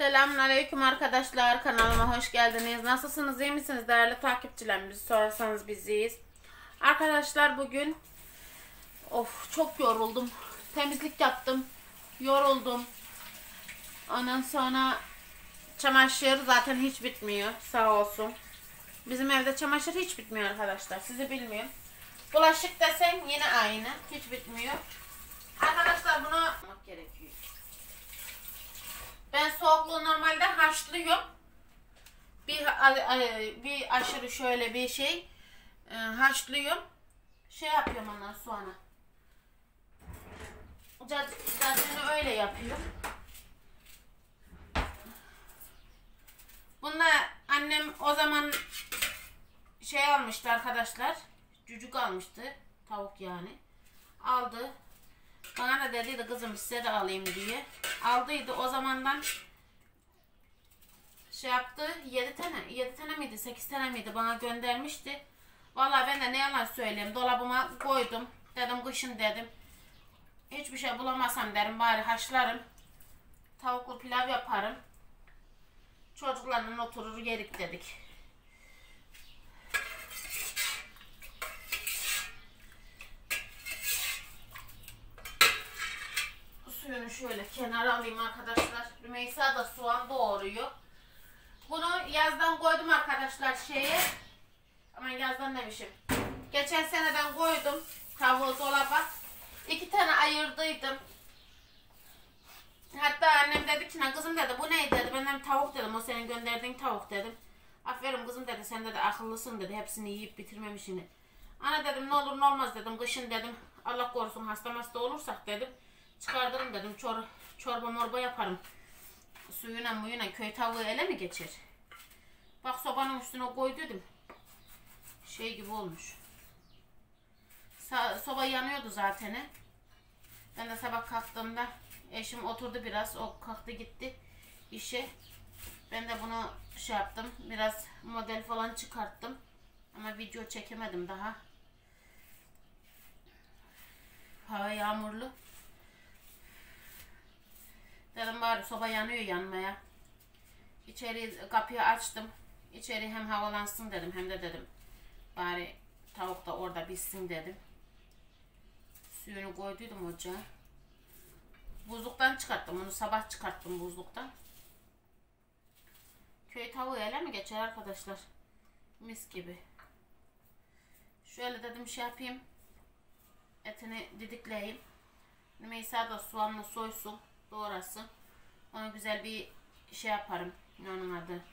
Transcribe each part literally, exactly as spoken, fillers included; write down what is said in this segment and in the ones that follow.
Selamünaleyküm arkadaşlar, kanalıma hoş geldiniz. Nasılsınız, iyi misiniz değerli takipçilerimiz? Sorarsanız biziz. Arkadaşlar bugün of çok yoruldum. Temizlik yaptım. Yoruldum. Ondan sonra çamaşır zaten hiç bitmiyor. Sağ olsun. Bizim evde çamaşır hiç bitmiyor arkadaşlar. Sizi bilmiyorum. Bulaşık desen yine aynı. Hiç bitmiyor. Arkadaşlar bunu yapmak gerekiyor. Ben soğukluğu normalde haşlıyorum. Bir, bir aşırı şöyle bir şey e, haşlıyorum. Şey yapıyorum ondan sonra. Zaten öyle yapıyorum. Bunlar annem o zaman şey almıştı arkadaşlar. Cücük almıştı. Tavuk yani. Aldı. Bana da dediydi kızım size de alayım diye. Aldıydı o zamandan şey yaptı. yedi tane yedi tane miydi sekiz tane miydi bana göndermişti. Vallahi ben de ne yalan söyleyeyim. Dolabıma koydum. Dedim kışın dedim. Hiçbir şey bulamazsam derim bari haşlarım. Tavuklu pilav yaparım. Çocuklarla oturur yerik dedik. Suyunu şöyle kenara alayım arkadaşlar. Rümeysa da soğan doğruyor. Bunu yazdan koydum arkadaşlar şeye. Aman yazdan demişim. Geçen sene ben koydum tavuğu dolaba. İki tane ayırdıydım. Hatta annem dedi ki kızım dedi bu neydi dedi. Ben dedim tavuk dedim, o senin gönderdiğin tavuk dedim. Aferin kızım dedi, sen dedi akıllısın dedi, hepsini yiyip bitirmemişini. Ana dedim ne olur ne olmaz dedim, kışın dedim Allah korusun hasta hasta olursak dedim. Çıkardırım dedim, çor çorba morba yaparım. Suyuna muyuna köy tavuğu ele mi geçer? Bak sobanın üstüne koyduydum. Şey gibi olmuş. Sa soba yanıyordu zaten. Ben de sabah kalktığımda eşim oturdu biraz, o kalktı gitti işe. Ben de bunu şey yaptım, biraz model falan çıkarttım. Ama video çekemedim daha. Hava yağmurlu. Dedim bari soba yanıyor yanmaya. İçeri kapıyı açtım. İçeri hem havalansın dedim hem de dedim bari tavuk da orada pişsin dedim. Suyunu koyduydum ocağa. Buzluktan çıkarttım onu, sabah çıkarttım buzluktan. Köy tavuğu ele mi geçer arkadaşlar? Mis gibi. Şöyle dedim şey yapayım. Etini didikleyeyim. Rümeysa da soğanla soysun, doğrasın. Ona güzel bir şey yaparım. Ne onun adı?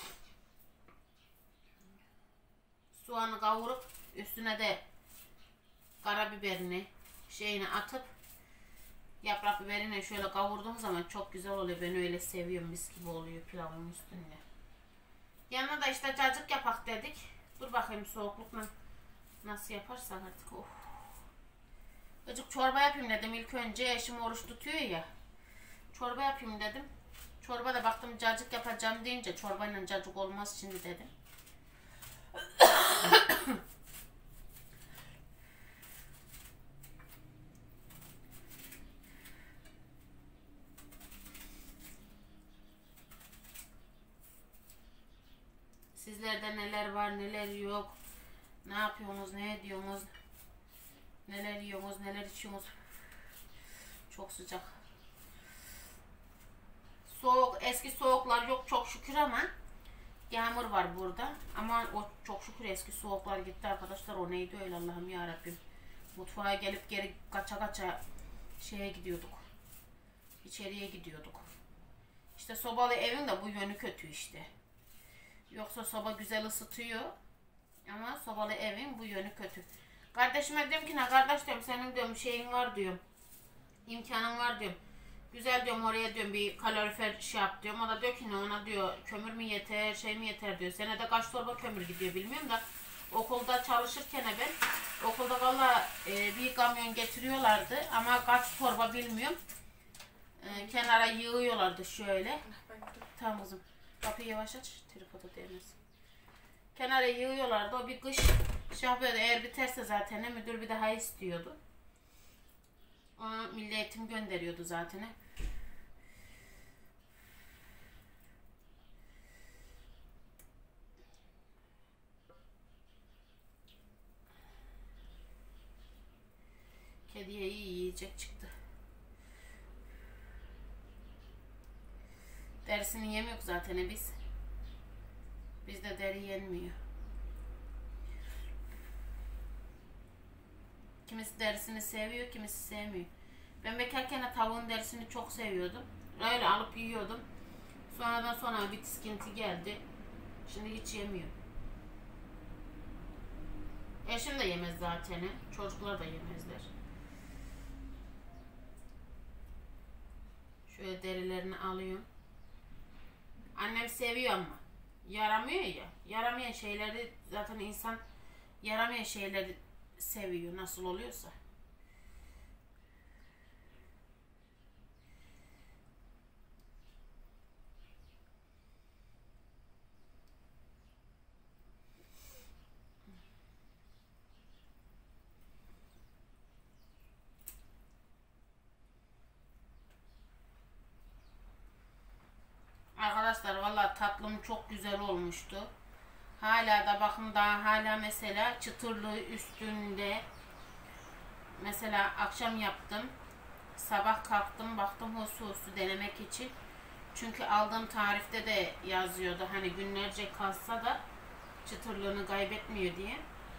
Soğanı kavurup üstüne de karabiberini şeyini atıp yaprak biberini şöyle kavurduğum zaman çok güzel oluyor. Ben öyle seviyorum. Mis gibi oluyor pilavın üstünde. Yanına da işte cacık yapak dedik. Dur bakayım soğuklukla nasıl yaparsak artık. Of. Azıcık çorba yapayım dedim. İlk önce eşim oruç tutuyor ya. Çorba yapayım dedim. Çorba da baktım cacık yapacağım deyince çorbayla cacık olmaz şimdi dedim. Sizlerde neler var neler yok. Ne yapıyorsunuz, ne ediyorsunuz? Neler yiyorsunuz, neler içiyorsunuz? Çok sıcak. Soğuk, eski soğuklar yok çok şükür ama yağmur var burada. Ama o çok şükür eski soğuklar gitti arkadaşlar. O neydi öyle Allah'ım ya Rabbim. Mutfağa gelip geri kaça kaça şeye gidiyorduk. İçeriye gidiyorduk. İşte sobalı evin de bu yönü kötü işte. Yoksa soba güzel ısıtıyor. Ama sobalı evin bu yönü kötü. Kardeşime diyorum ki ne kardeş diyorum, senin diyorum şeyin var diyorum. İmkanın var diyorum. Güzel diyorum oraya diyorum bir kalorifer şey yap diyorum. O da diyor ki ne ona diyor kömür mü yeter şey mi yeter diyor. Senede kaç torba kömür gidiyor bilmiyorum da. Okulda çalışırken ben okulda valla e, bir kamyon getiriyorlardı ama kaç torba bilmiyorum. E, kenara yığıyorlardı şöyle. Tamam kızım. Kapıyı yavaş aç. Tripoda değmesin. Kenara yığıyorlardı. O bir kış şey yapıyordu. Eğer biterse zaten müdür bir daha istiyordu. Onu milli eğitim gönderiyordu zaten. yiyecek çıktı. Derisini yemiyor zaten biz. Bizde deri yenmiyor. Kimisi derisini seviyor, kimisi sevmiyor. Ben bekarken tavuğun derisini çok seviyordum. Öyle alıp yiyordum. Sonradan sonra bir tiskinti geldi. Şimdi hiç yemiyorum. Eşim de yemez zaten. Çocuklar da yemezler. Şöyle derilerini alıyorum. Annem seviyor ama yaramıyor ya. Yaramayan şeyleri zaten insan yaramayan şeyleri seviyor nasıl oluyorsa. Arkadaşlar vallahi tatlım çok güzel olmuştu. Hala da bakın daha hala mesela çıtırlığı üstünde. Mesela akşam yaptım. Sabah kalktım baktım hususu denemek için. Çünkü aldığım tarifte de yazıyordu hani günlerce kalsa da çıtırlığını kaybetmiyor diye.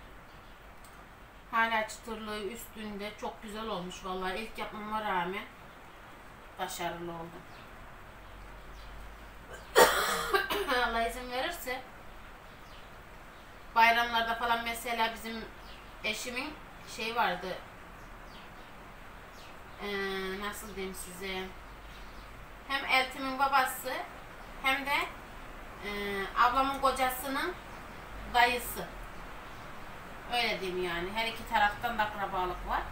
Hala çıtırlığı üstünde çok güzel olmuş vallahi ilk yapmama rağmen başarılı oldum. Allah izin verirse bayramlarda falan mesela bizim eşimin şey vardı, ee, nasıl diyeyim size, hem eltimin babası hem de e, ablamın kocasının dayısı, öyle diyeyim yani her iki taraftan da akrabalık var.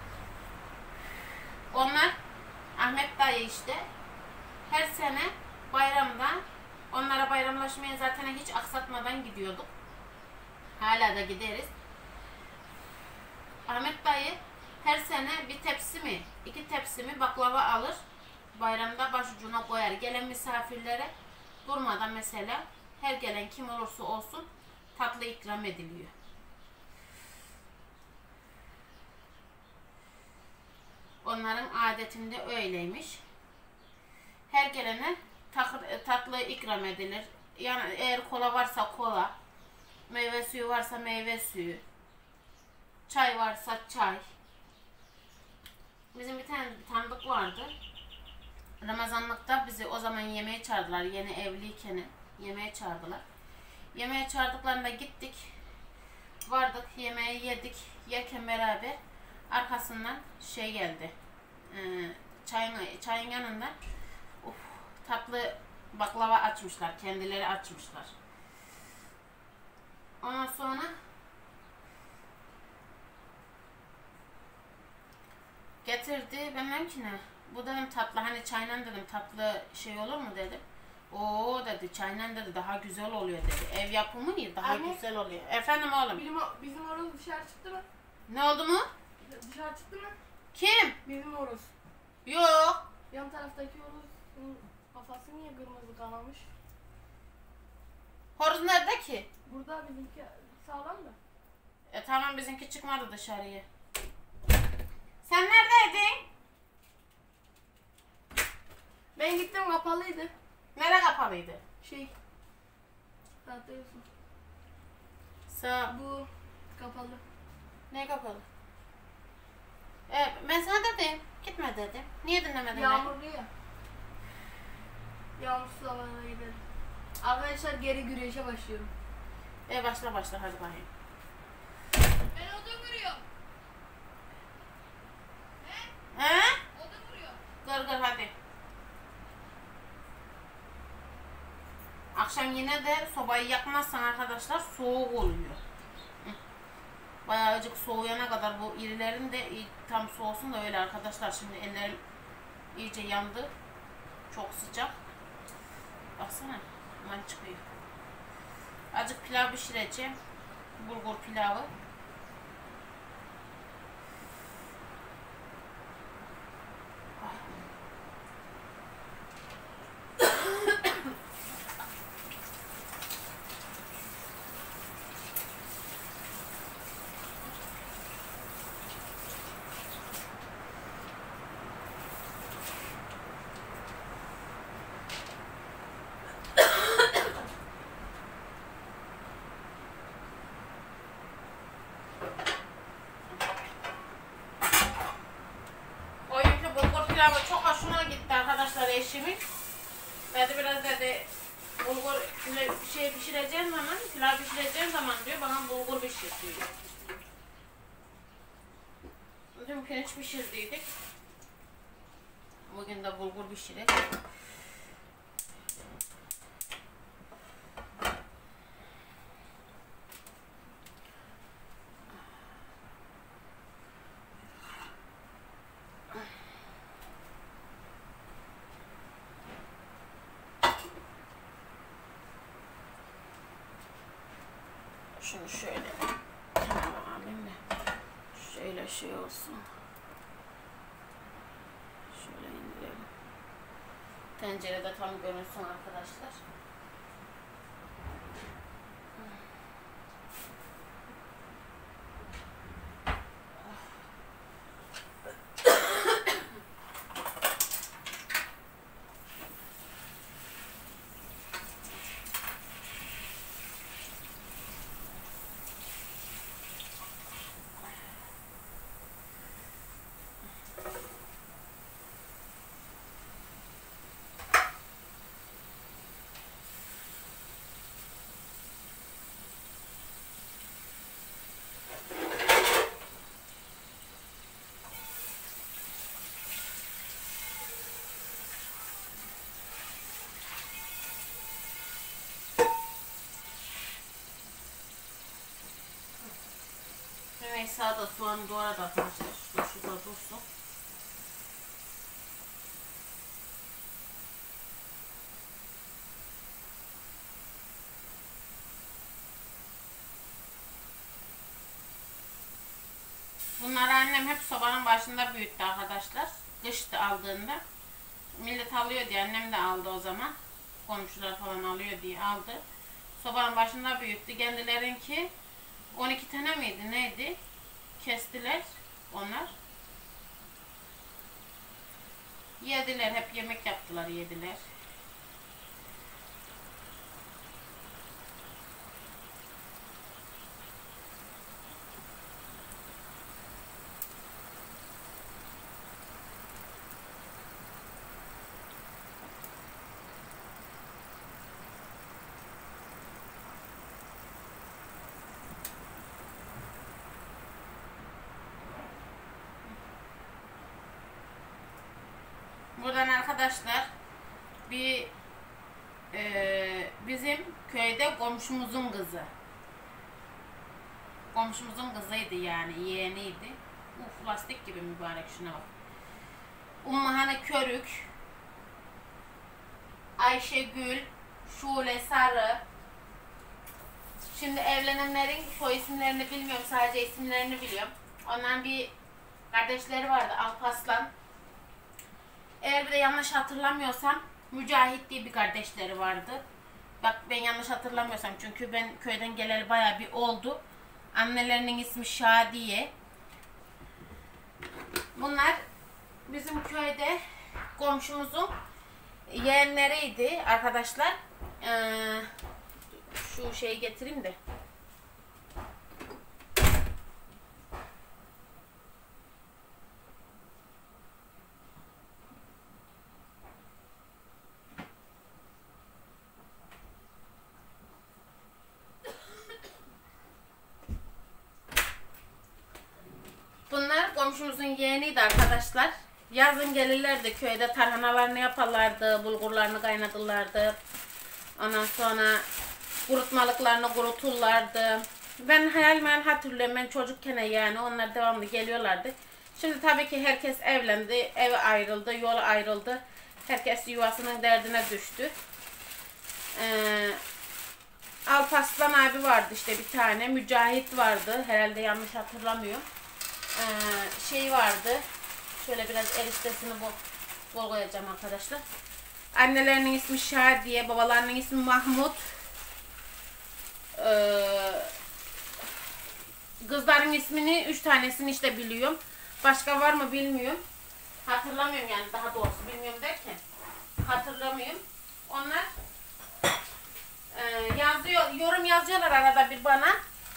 Onlar Ahmet dayı işte her sene bayramda onlara bayramlaşmaya zaten hiç aksatmadan gidiyorduk. Hala da gideriz. Ahmet dayı her sene bir tepsi mi, iki tepsi mi baklava alır. Bayramda başucuna koyar. Gelen misafirlere durmadan mesela her gelen kim olursa olsun tatlı ikram ediliyor. Onların adetinde öyleymiş. Her gelene tatlı ikram edilir. Yani eğer kola varsa kola, meyve suyu varsa meyve suyu, çay varsa çay. Bizim bir tane bir tanıdık vardı. Ramazanlıkta bizi o zaman yemeğe çağırdılar. Yeni evliyken yemeğe çağırdılar. Yemeğe çağırdıklarında gittik. Vardık, yemeği yedik. Yerken beraber arkasından şey geldi. Ee, çayın, çayın yanında uf, tatlı baklava açmışlar. Kendileri açmışlar. Ondan sonra getirdi. Ben dedim ki ne? Bu dedim tatlı, hani çayla dedim tatlı şey olur mu dedim. Oo dedi, çayla dedi daha güzel oluyor dedi. Ev yapımı ya daha Anne, güzel oluyor. Efendim oğlum. Bizim, bizim horoz dışarı çıktı mı? Ne oldu mu? Dışarı çıktı mı? Kim? Bizim horoz. Yok. Yan taraftaki horozun kafası niye kırmızı kanamış? Horoz nerede ki? Burada, bizimki sağlam da. E tamam, bizimki çıkmadı dışarıya. Sen neredeydin? Ben gittim, kapalıydı. Nereye kapalıydı? Şey. Rahatlıyorsun. Sağ. Bu kapalı. Ne kapalı? E, ben sana dedim. Gitme dedim. Niye dinlemedin? Yağmurlu ya. Yağmursuz havada gidelim. Arkadaşlar geri güreşe başlıyorum. E başla başla hadi bakayım. Ben odun vuruyorum. He? He? Odun vuruyorum. Gır gır hadi. Akşam yine de sobayı yakmazsan arkadaşlar soğuk oluyor. Bayağı azıcık soğuyana kadar bu irilerin de tam soğusun da öyle arkadaşlar. Şimdi ellerim iyice yandı. Çok sıcak. Baksana hemen çıkıyor. Azıcık pilav pişireceğim. Bulgur pilavı. Dedi biraz dedi bulgur bir şey pişireceğim zaman, pilav pişireceğim zaman diyor bana bulgur pişir diyor. Dün pirinç pişirdiydik. Bugün de bulgur pişirecek. Şunu şöyle kenara alayım da şöyle şey olsun. Şöyle indirelim. Tencerede tam görünsün arkadaşlar. Rümeysa da soğanı doğradı arkadaşlar. Şurada dursun. Bunları annem hep sobanın başında büyüttü arkadaşlar. Kıştı aldığında. Millet alıyor diye annem de aldı o zaman. Komşular falan alıyor diye aldı. Sobanın başında büyüttü. Kendilerinki on iki tane miydi neydi? Kestiler onlar. Yediler, hep yemek yaptılar, yediler. Buradan arkadaşlar bir e, bizim köyde komşumuzun kızı. Komşumuzun kızıydı yani, yeğeniydi. Uf, lastik gibi mübarek, şuna bak. Ummahanı Körük, Ayşegül, Şule Sarı. Şimdi evlenenlerin soy isimlerini bilmiyorum, sadece isimlerini biliyorum. Onların bir kardeşleri vardı, Alparslan. Eğer bir de yanlış hatırlamıyorsam Mücahit diye bir kardeşleri vardı. Bak ben yanlış hatırlamıyorsam, çünkü ben köyden geleli bayağı bir oldu. Annelerinin ismi Şadiye. Bunlar bizim köyde komşumuzun yeğenleriydi arkadaşlar. Ee, şu şeyi getireyim de. Bunlar komşumuzun yeğeniydi arkadaşlar. Yazın gelirlerdi köyde, tarhanalarını yaparlardı, bulgurlarını kaynatırlardı. Ondan sonra kurutmalıklarını kuruturlardı. Ben hayal meyal hatırlıyorum, ben çocukken yani onlar devamlı geliyorlardı. Şimdi tabii ki herkes evlendi, ev ayrıldı, yol ayrıldı. Herkes yuvasının derdine düştü. Ee, Alparslan abi vardı işte bir tane, Mücahit vardı herhalde, yanlış hatırlamıyorum. Ee, şey vardı, şöyle biraz eriştesini bol, bol koyacağım arkadaşlar. Annelerinin ismi Şadiye, babalarının ismi Mahmut. Ee, kızların ismini üç tanesini işte biliyorum. Başka var mı bilmiyorum. Hatırlamıyorum yani, daha doğrusu bilmiyorum derken hatırlamıyorum. Onlar e, yazıyor, yorum yazıyorlar arada bir bana.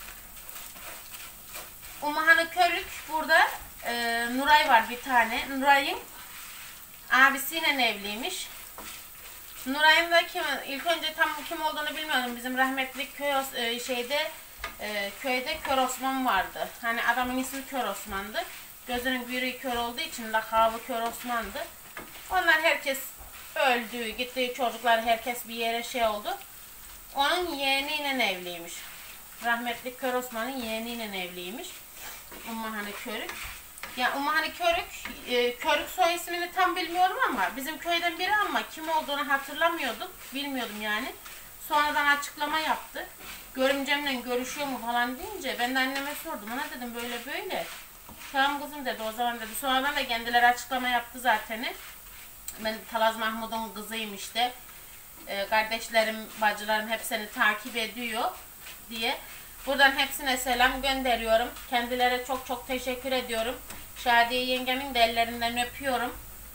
Ummahanı Körük burada, e, Nuray var bir tane. Nuray'ın abisiyle evliymiş. Nuray'ın da kim, ilk önce tam kim olduğunu bilmiyordum. Bizim rahmetli köy e, şeyde e, köyde Kör Osman vardı. Hani adamın ismi Kör Osman'dı. Gözünün büyüğü kör olduğu için lakabı Kör Osman'dı. Onlar herkes öldü, gitti, çocuklar herkes bir yere şey oldu. Onun yeğeniyle evliymiş. Rahmetli Kör Osman'ın yeğeniyle evliymiş. Ummahani Körük. Ya Ummahani Körük, e, Körük soy ismini tam bilmiyorum ama bizim köyden biri ama kim olduğunu hatırlamıyordum. Bilmiyordum yani. Sonradan açıklama yaptı. Görümcemle görüşüyor mu falan deyince ben de anneme sordum. Ona dedim böyle böyle. Tamam kızım dedi, o zaman dedi. Sonradan da kendileri açıklama yaptı zaten. Ben Talaz Mahmud'un kızıyım işte. Ee, kardeşlerim, bacılarım hep seni takip ediyor diye. Buradan hepsine selam gönderiyorum. Kendilerine çok çok teşekkür ediyorum. Şadiye yengemin de ellerinden öpüyorum.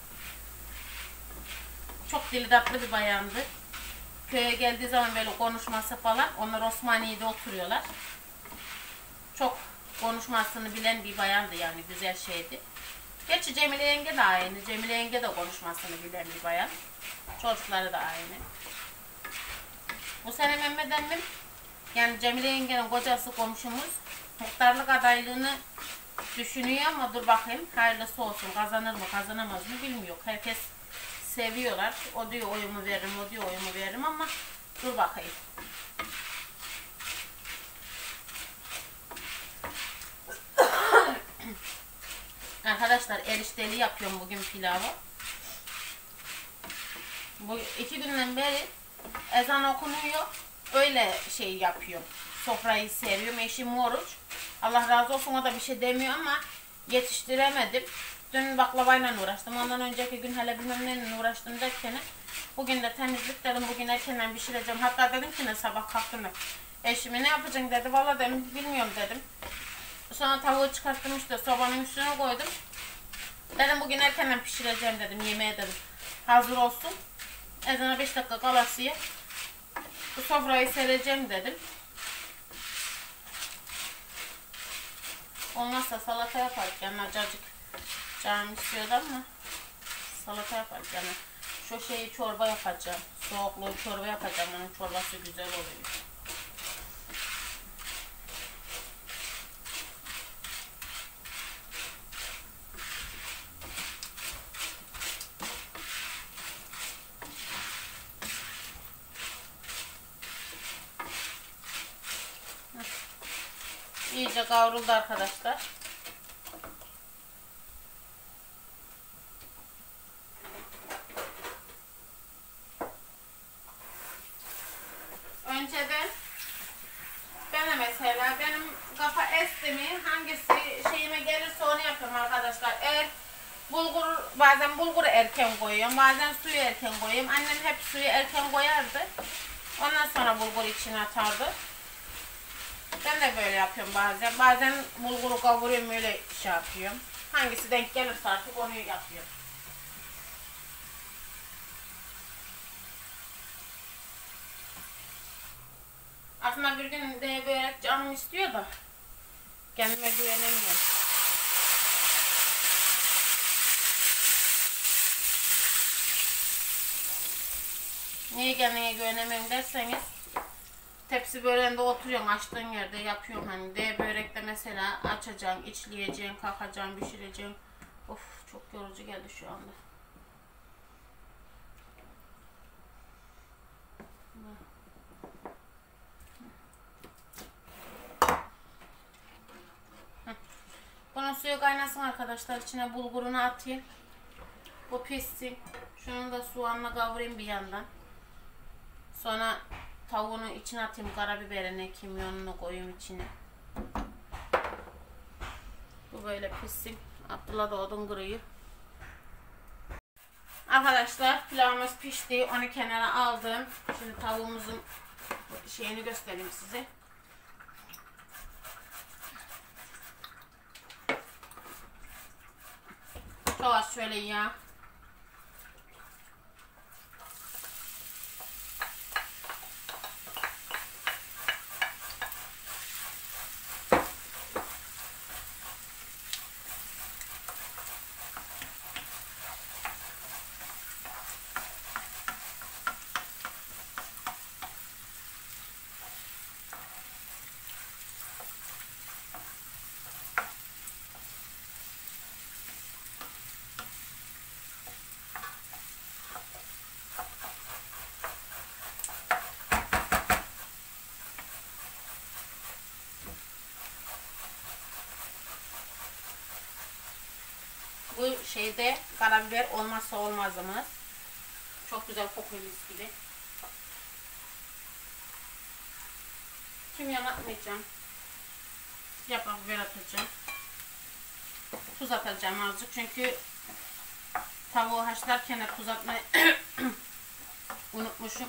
Çok dili tatlı bir bayandı. Köye geldiği zaman böyle konuşması falan. Onlar Osmaniye'de oturuyorlar. Çok konuşmasını bilen bir bayandı yani, güzel şeydi. Gerçi Cemile yenge de aynı. Cemile yenge de konuşmasını bilen bir bayan. Çocukları da aynı. Bu sene Mehmet emmim, yani Cemile yengenin kocası komşumuz, muhtarlık adaylığını düşünüyor ama dur bakayım hayırlısı olsun. Kazanır mı kazanamaz mı bilmiyor. Herkes seviyorlar. O diyor oyumu veririm, o diyor oyumu veririm ama dur bakayım. Arkadaşlar erişteli yapıyorum bugün pilavı. Bu iki günden beri ezan okunuyor. Öyle şey yapıyorum. Sofrayı seriyorum. Eşim oruç. Allah razı olsun, o da bir şey demiyor ama yetiştiremedim. Dün baklavayla uğraştım. Ondan önceki gün hele bilmem neyle uğraştım derken bugün de temizlik dedim. Bugün erkenden pişireceğim. Hatta dedim ki ne sabah kalktım. Eşime ne yapacaksın dedi. Valla dedim bilmiyorum dedim. Sonra tavuğu çıkarttım işte sobanın üstüne koydum. Dedim bugün erkenden pişireceğim dedim, yemeğe dedim. Hazır olsun. Ezana beş dakika kalasıya bu sofrayı sereceğim dedim. Olmazsa salata yaparız yani, acıcık canım istiyordu ama salata yaparız yani. Şu şeyi çorba yapacağım. Soğuklu çorba yapacağım. Onun çorbası güzel oluyor. İyice kavruldu arkadaşlar. Önceden ben de mesela benim kafa esti mi hangisi şeyime gelirse onu yapıyorum arkadaşlar. Eğer bulgur, bazen bulguru erken koyuyorum, bazen suyu erken koyuyorum. Annem hep suyu erken koyardı. Ondan sonra bulgur içine atardı. Ben de böyle yapıyorum bazen. Bazen bulguru kavuruyorum, öyle şey yapıyorum. Hangisi denk gelirse artık onu yapıyorum. Aslında bir gün de börek canım istiyor da kendime güvenemiyorum. Niye kendine güvenemiyorum derseniz, tepsi böreğinde oturuyorsun, açtığın yerde yapıyorsun. Hani D börekte mesela açacaksın, içleyeceksin, kalkacaksın, pişireceksin. Of, çok yorucu geldi şu anda. Bunun suyu kaynasın arkadaşlar, içine bulgurunu atayım. Bu pişsin. Şunun da soğanla kavurayım bir yandan. Sonra tavuğunu içine atayım, karabiberini, kimyonunu koyayım içine. Bu böyle pişsin. Abdullah da odun kırıyor. Arkadaşlar pilavımız pişti. Onu kenara aldım. Şimdi tavuğumuzun şeyini göstereyim size. Çok az şöyle yağ. şeyde karabiber olmazsa olmazımız. Çok güzel kokuyor mis gibi. Kimyon atmayacağım. Yaprak biber atacağım. Tuz atacağım azıcık çünkü tavuğu haşlarken de tuz atmayı unutmuşum.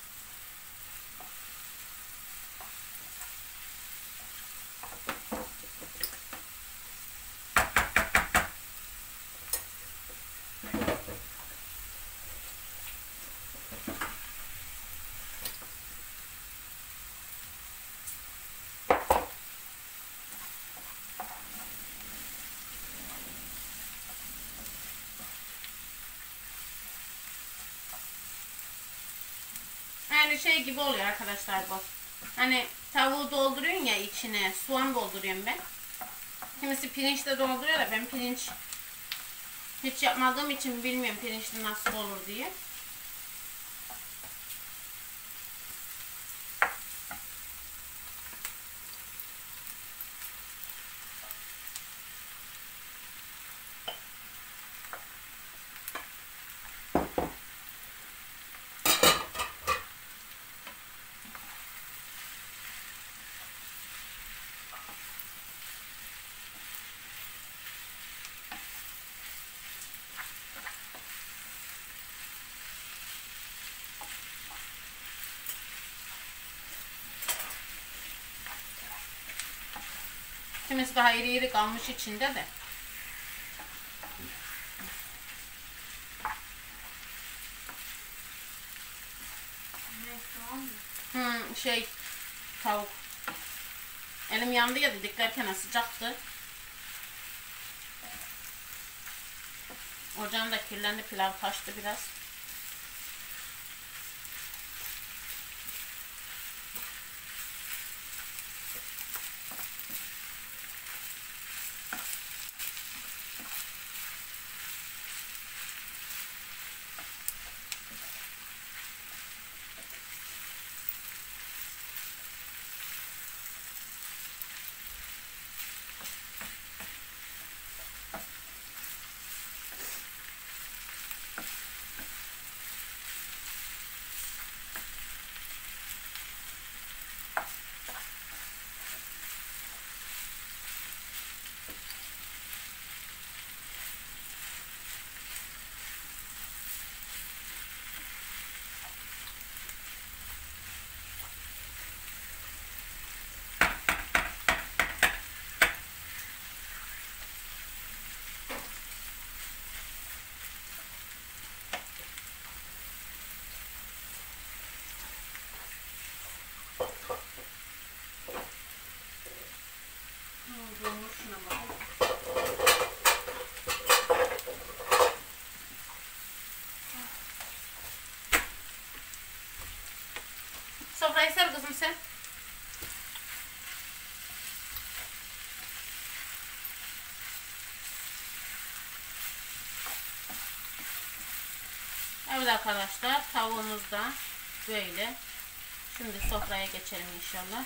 Yani şey gibi oluyor arkadaşlar bu. Hani tavuğu dolduruyorsun ya içine, soğan dolduruyorum ben. Kimisi pirinçle dolduruyor da ben pirinç hiç yapmadığım için bilmiyorum pirinçli nasıl olur diye. Kimisi daha iri iri kalmış içinde de. Hmm, şey tavuk. Elim yandı ya dediklerken sıcaktı. Ocağım da kirlendi, pilav taştı biraz. Sofrayı ser kızım sen. Evet arkadaşlar, tavuğumuz da böyle. Şimdi sofraya geçelim inşallah.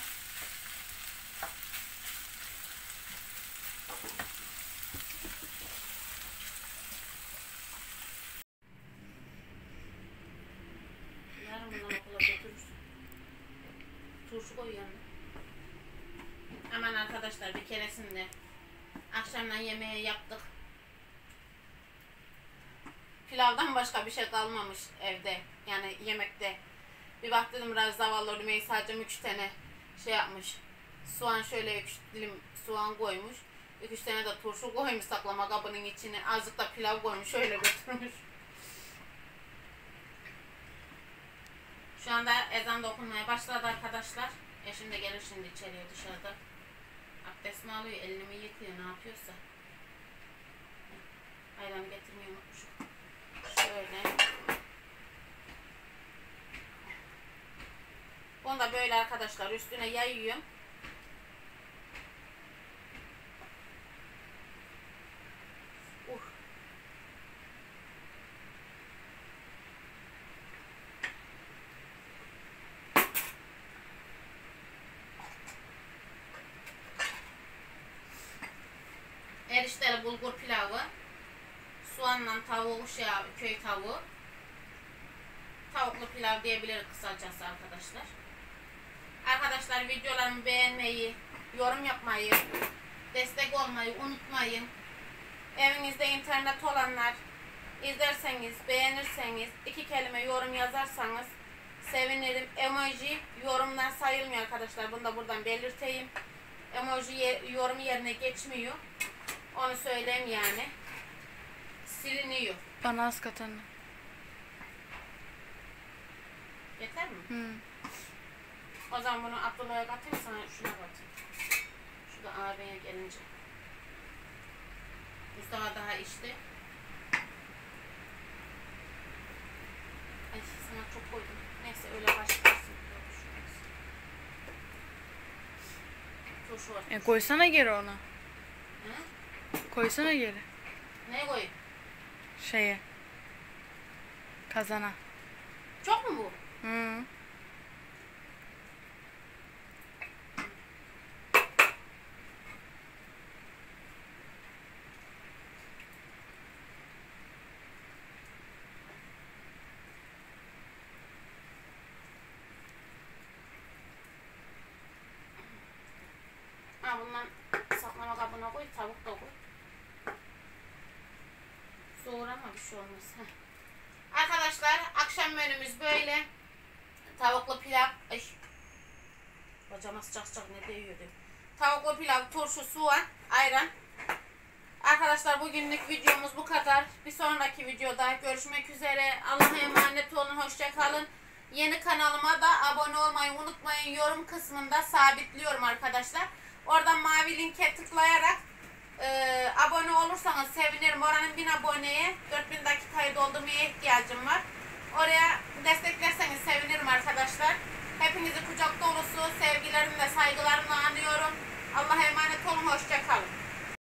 Yarın bunları okula götürürsün. Turşu koy yanına. Aman arkadaşlar, bir keresinde akşamdan yemeği yaptık. Pilavdan başka bir şey kalmamış evde. Yani yemekte. Bir bak dedim biraz zavallı Rümeysa'cığım üç tane şey yapmış. Soğan şöyle üç dilim soğan koymuş. iki üç tane de turşu koymuş saklama kabının içine. Azıcık da pilav koymuş öyle götürmüş. Şu anda ezan da okunmaya başladı arkadaşlar. Eşim de gelir şimdi içeriye dışarıda. Abdest mi alıyor, elini mi yıkıyor, ne yapıyorsa. Ayranı getirmeyi unutmuşum. Şöyle. Bunu da böyle arkadaşlar üstüne yayıyorum. Uh. Erişteli bulgur pilavı, soğanla tavuğu şey abi, köy tavuğu. Tavuklu pilav diyebiliriz kısacası arkadaşlar. Arkadaşlar videolarımı beğenmeyi, yorum yapmayı, destek olmayı unutmayın. Evinizde internet olanlar izlerseniz, beğenirseniz, iki kelime yorum yazarsanız sevinirim. Emoji yorumlar sayılmıyor arkadaşlar. Bunu da buradan belirteyim. Emoji yer, yorum yerine geçmiyor. Onu söyleyeyim yani. Siliniyor. Bana az kat anne. Yeter mi? Hı. O zaman bunu Abdullah'a katayım, sana şuna katayım. Şu da ağabeye gelince. Mustafa daha içti. Ay sana çok koydum. Neyse öyle başlarsın. Turşu var. E koysana geri onu. Hı? Koysana geri. Ne koyayım? Şeye. Kazana. Çok mu bu? Hı. Ha bundan saklama kabına koy, tavuk da koy. Soğur ama bir şey olmaz. Heh. Arkadaşlar akşam menümüz böyle. Tavuklu pilav. Ay. Bacama sıcak sıcak ne değiyordu. Tavuklu pilav, turşu, soğan, ayran. Arkadaşlar bugünlük videomuz bu kadar. Bir sonraki videoda görüşmek üzere. Allah'a emanet olun. Hoşça kalın. Yeni kanalıma da abone olmayı unutmayın. Yorum kısmında sabitliyorum arkadaşlar. Oradan mavi linke tıklayarak e, abone olursanız sevinirim. Oranın bin aboneye dört bin dakikayı doldurmaya ihtiyacım var. Oraya desteklerseniz sevinirim arkadaşlar. Hepinizi kucak dolusu sevgilerimle, saygılarımla anıyorum.